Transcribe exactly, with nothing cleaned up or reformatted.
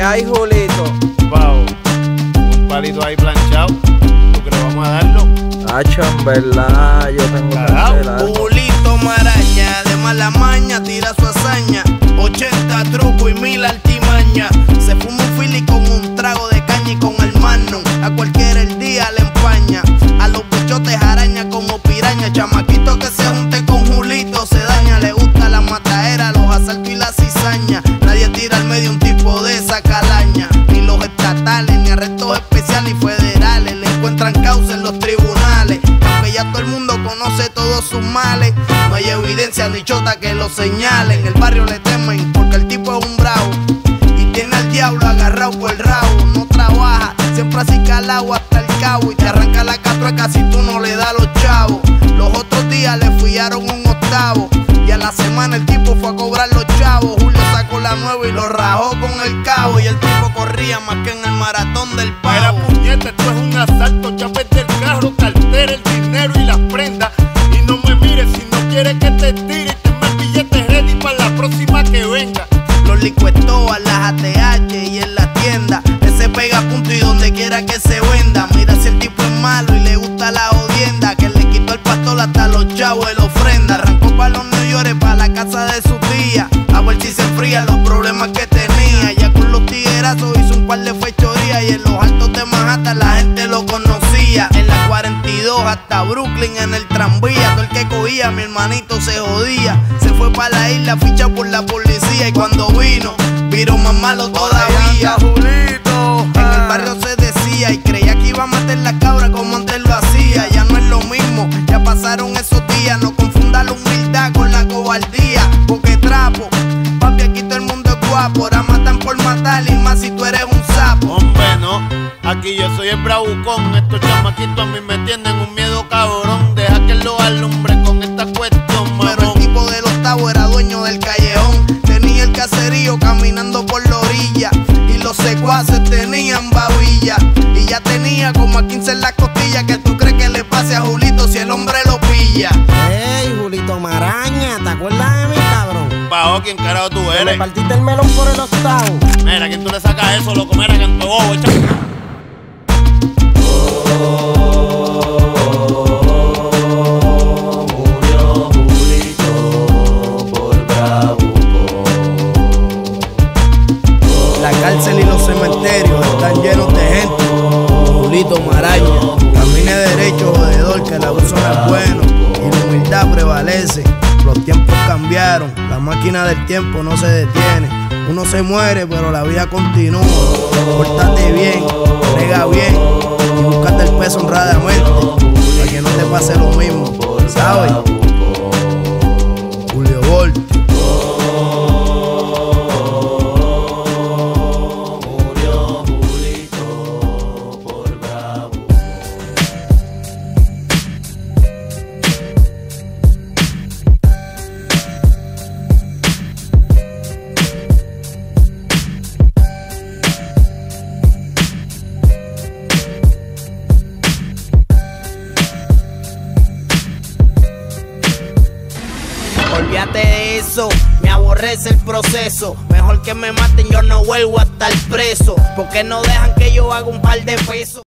hay, Julito? Pavo, un palito ahí planchado. ¿Tú crees que vamos a darlo? Hacho, en verdad, yo tengo que hacer algo. Julito Maraña, de mala maña, tira su hazaña. ochenta trucos y mil artimañas. Se fuma un fili con un trago de caña y con el magnum. A cualquiera el día le empaña. A los bichotes araña como piraña. Chamaquito que se junte con Julito se daña. Le gusta la matadera, los asaltos y la cizaña. Nadie tira al medio un tipo de esa calaña. Ni los estatales, ni arrestos especiales y federales le encuentran causa en los tribunales. Aunque ya todo el mundo conoce todos sus males, no hay evidencia ni chota que lo señale. En el barrio le temen porque el tipo es un bravo y tiene al diablo agarrado por el rabo. No trabaja, siempre así calado hasta el cabo, y te arranca la catrueca si tú no le das los chavos. Los otros días le fiaron un octavo y a la semana el tipo fue a cobrar los chavos. Julio sacó la nueva y lo rajó con el cabo, y el tipo corría más que en el maratón del pavo. Era puñeta, esto es un asalto. Chapete del carro, cartera, el dinero y las prendas. Y no me mires si no quieres que te tire. Y tenme el billete ready para la próxima que venga. Los licuetos a las A T H y en la tienda. Ese pega punto y donde quiera que se venda. Mira si el tipo es malo y le gusta la jodienda, que le quitó el pastor hasta los chavos de la ofrenda. Arrancó para los New York, para la casa de su tía, a ver si se enfría los problemas que tenía. Ya con los tiguerazos hizo un par de fechorías, y en los altos de Manhattan la gente lo conocía. En la cuarenta y dos hasta Brooklyn en el tranvía. Todo el que cogía, mi hermanito se jodía. Se fue para la isla fichado por la policía, y cuando vino, vino más malo todavía. Julito, En el barrio se decía y creía que iba a matar la cabra como antes lo hacía. Ya no es lo mismo, ya pasaron esos días. No confunda la humildad con la cobardía, porque trapo, papi, aquí todo el mundo es guapo. Ahora matan por matar, y más si tú eres un sapo. Hombre, no, aquí yo soy el bravucón. Estos chamaquitos a mí me tienen un miedo cabrón. Deja que lo alumbre con esta cuestión, mamón. Pero el tipo del octavo era dueño del callejón. Tenía el caserío caminando por la orilla, y los secuaces tenían babilla. Y ya tenía como a quince en las costillas. ¿Qué tú crees que le pase a Julito si el hombre lo pilla? Ey, Julito Maraña, ¿te acuerdas de mí, cabrón? Pavo, ¿quién carajo tú Que me eres? partiste el melón por el octavo. Mira, ¿quién tú le sacas eso, loco? Mira, canto bobo, echa. Murió Julito por bravucón. La cárcel y los cementerios están llenos de gente. Julito Maraña, camine derecho, jodedor, que el abuso no es bueno y la humildad prevalece. Los tiempos cambiaron, la máquina del tiempo no se detiene. Uno se muere, pero la vida continúa. Pórtate bien, brega bien y búscate el peso honradamente, para que no te pase lo mismo, ¿sabes? Julio Volti. Murió Julito por bravucón. Olvídate de eso, me aborrece el proceso. Mejor que me maten, yo no vuelvo a estar preso, porque no dejan que yo haga un par de pesos.